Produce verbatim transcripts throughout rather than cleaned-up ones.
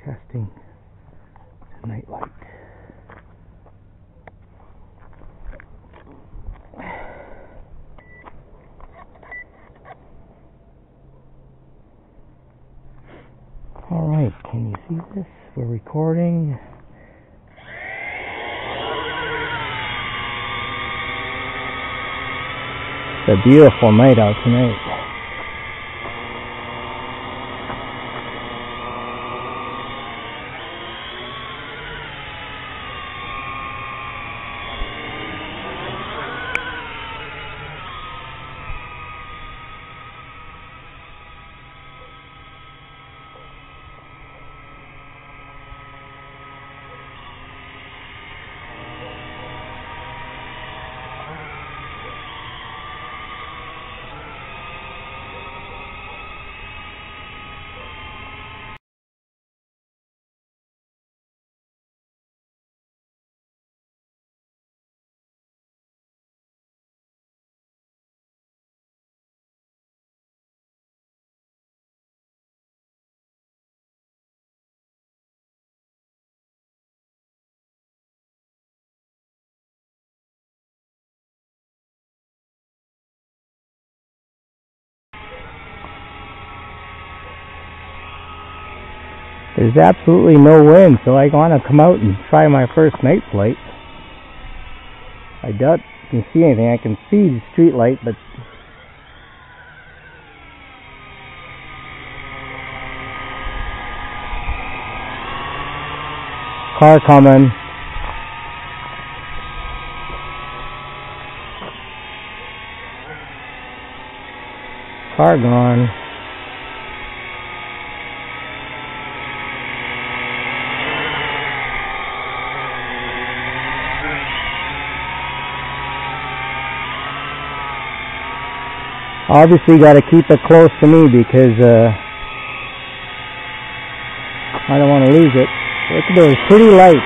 Testing the night light. Alright, can you see this? We're recording. It's a beautiful night out tonight. There's absolutely no wind, so I want to come out and try my first night flight. I doubt you can see anything. I can see the street light, but car coming. Car gone. Obviously got to keep it close to me because uh, I don't want to lose it. Look at those pretty lights.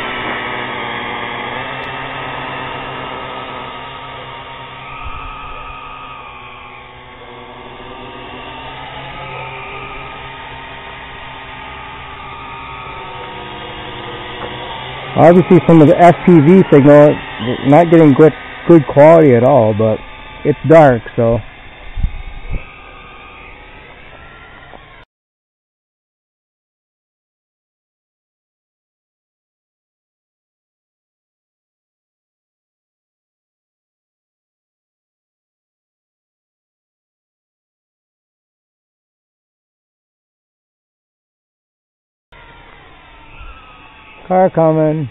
Obviously from the S P V signal, not getting good, good quality at all, but it's dark, so car coming.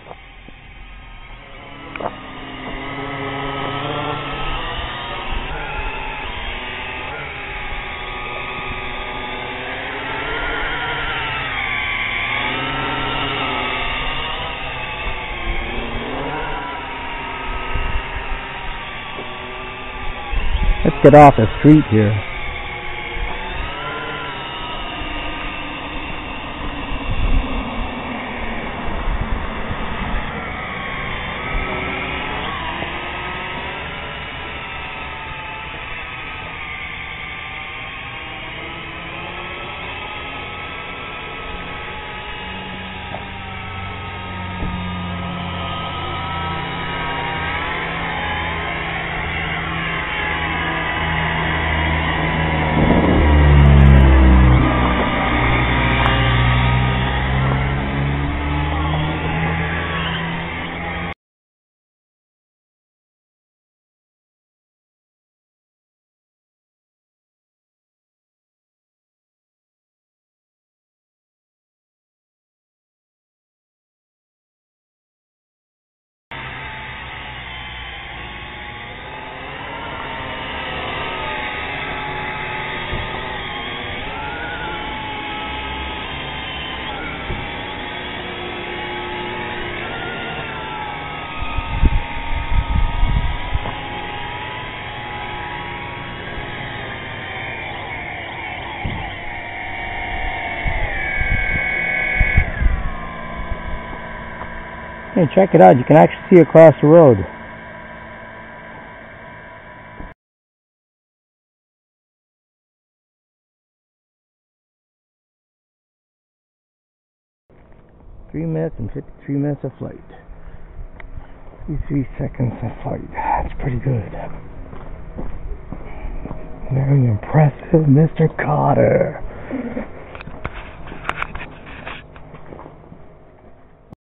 Let's get off the street here. Hey, check it out. You can actually see across the road. Three minutes and fifty-three minutes of flight. Fifty-three seconds of flight. That's pretty good. Very impressive, Mister Cotter.